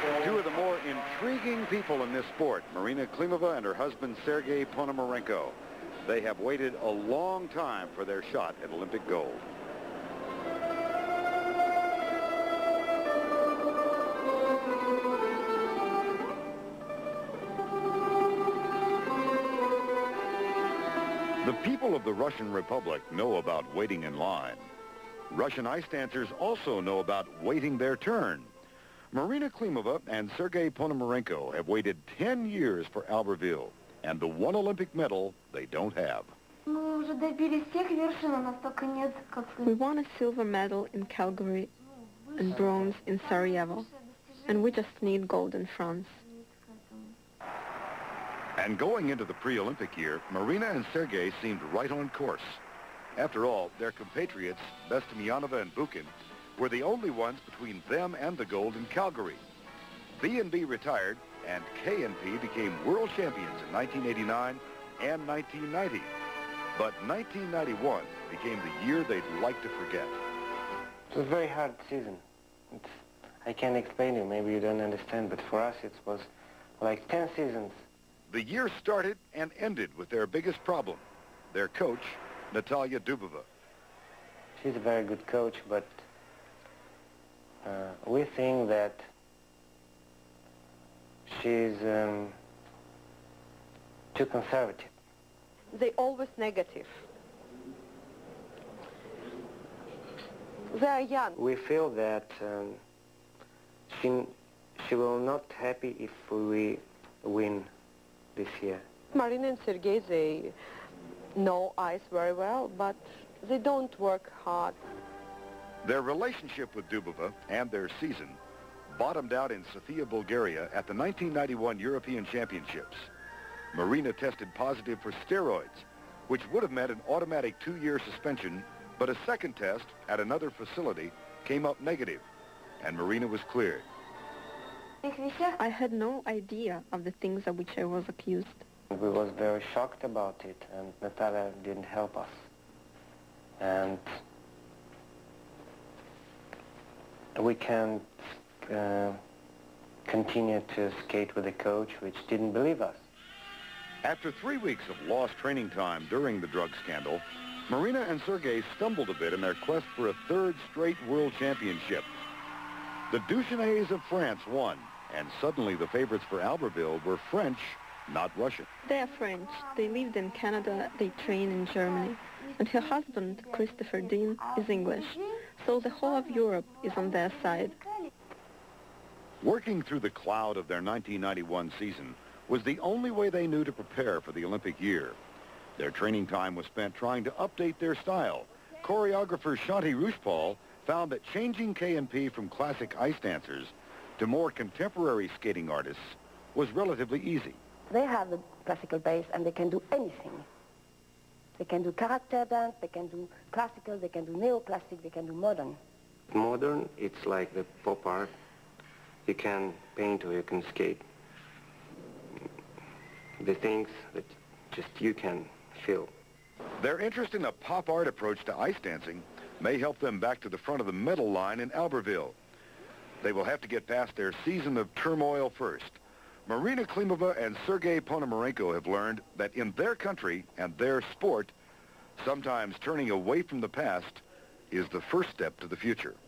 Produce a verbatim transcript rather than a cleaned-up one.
Two of the more intriguing people in this sport, Marina Klimova and her husband Sergei Ponomarenko. They have waited a long time for their shot at Olympic gold. The people of the Russian Republic know about waiting in line. Russian ice dancers also know about waiting their turn. Marina Klimova and Sergei Ponomarenko have waited ten years for Albertville and the one Olympic medal they don't have. We won a silver medal in Calgary and bronze in Sarajevo, and we just need gold in France. And going into the pre-Olympic year, Marina and Sergei seemed right on course. After all, their compatriots, Bestemianova and Bukin, were the only ones between them and the gold in Calgary. B and B retired, and K and P became world champions in nineteen eighty-nine and nineteen ninety. But nineteen ninety-one became the year they'd like to forget. It was a very hard season. It's, I can't explain it, maybe you don't understand, but for us it was like ten seasons. The year started and ended with their biggest problem, their coach, Natalia Dubova. She's a very good coach, but uh, we think that she's um, too conservative. They always negative. They are young. We feel that um, she, she will not happy if we win this year. Marina and Sergei, they know ice very well, but they don't work hard. Their relationship with Dubova and their season bottomed out in Sofia, Bulgaria at the nineteen ninety-one European Championships. Marina tested positive for steroids, which would have meant an automatic two-year suspension, but a second test at another facility came up negative, and Marina was cleared. I had no idea of the things of which I was accused. We was very shocked about it, and Natalia didn't help us. And we can't uh, continue to skate with a coach which didn't believe us. After three weeks of lost training time during the drug scandal, Marina and Sergei stumbled a bit in their quest for a third straight world championship. The Duchesnays of France won, and suddenly the favorites for Albertville were French, not Russian. They are French. They lived in Canada, they train in Germany. And her husband, Christopher Dean, is English. So the whole of Europe is on their side. Working through the cloud of their nineteen ninety-one season was the only way they knew to prepare for the Olympic year. Their training time was spent trying to update their style. Choreographer Shanti Rushpal found that changing K and P from classic ice dancers to more contemporary skating artists was relatively easy. They have the classical base and they can do anything. They can do character dance, they can do classical, they can do neoclassic, they can do modern. Modern, it's like the pop art. You can paint or you can skate. The things that just you can feel. Their interest in a pop art approach to ice dancing may help them back to the front of the medal line in Albertville. They will have to get past their season of turmoil first. Marina Klimova and Sergei Ponomarenko have learned that in their country and their sport, sometimes turning away from the past is the first step to the future.